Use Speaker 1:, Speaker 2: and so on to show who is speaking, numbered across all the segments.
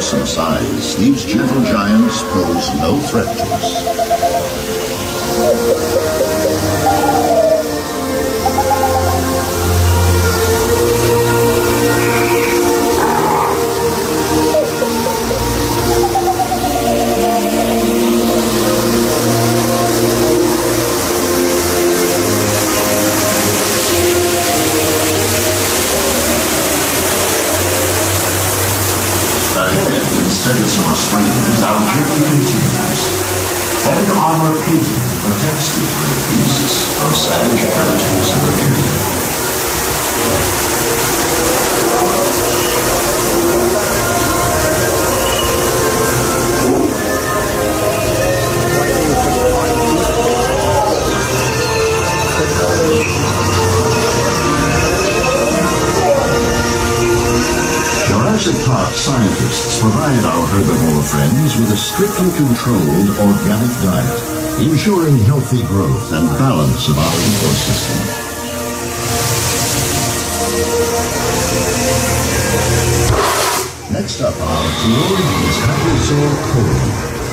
Speaker 1: fearsome size, these gentle giants pose no threat to us.
Speaker 2: Our journey continues. Heavy armor painting protects these rare beasts from savage predators of the period.
Speaker 1: Jurassic Park scientists provide our herbivore friends with a strictly controlled organic diet, ensuring healthy growth and balance of our ecosystem. Next up our tour is Hadrosaur Cove.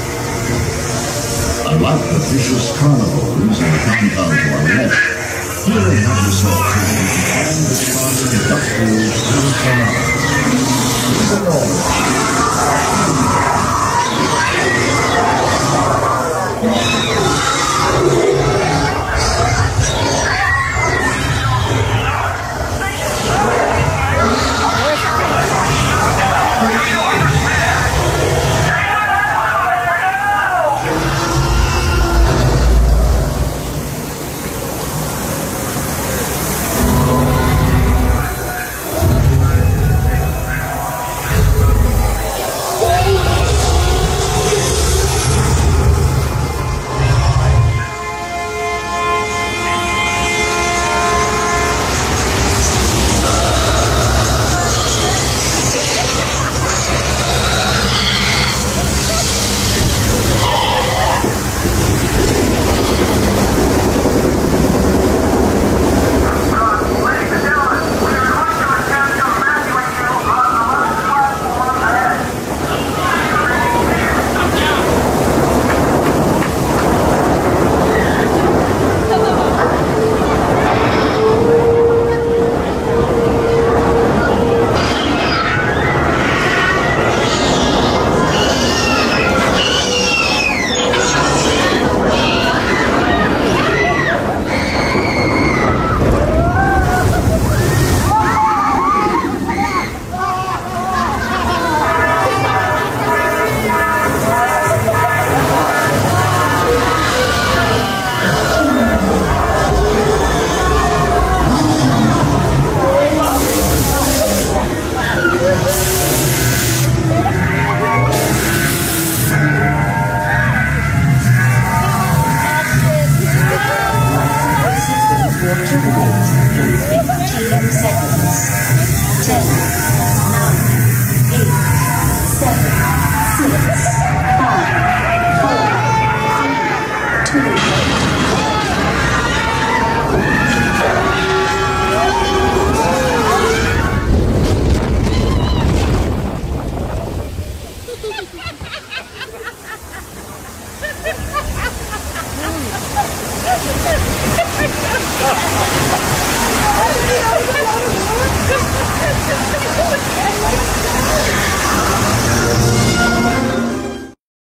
Speaker 1: Unlike the vicious carnivores in the compound to our left, here in Hadrosaur Cove we find the spotted industrial Spinosaurus.